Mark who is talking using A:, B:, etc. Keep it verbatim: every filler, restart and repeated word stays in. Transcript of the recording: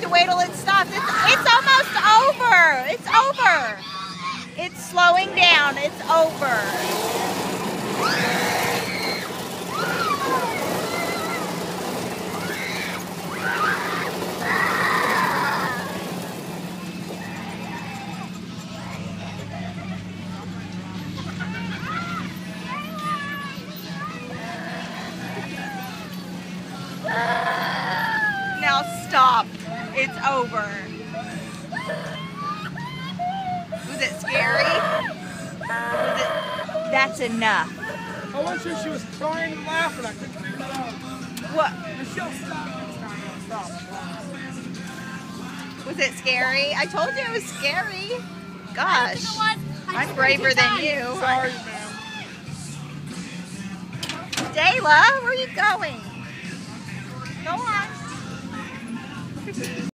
A: wait till it stops. It's, it's almost over. It's over. It's slowing down. It's over. Now stop. It's over. Was it scary? Was it? That's enough.
B: I wasn't sure she was crying and laughing. I couldn't figure it out.
A: What?
B: Michelle, stop next time. Stop.
A: Was it scary? I told you it was scary. Gosh.
C: I
A: I'm braver than you.
B: Sorry, ma'am.
A: Dayla, where are you going? Go on.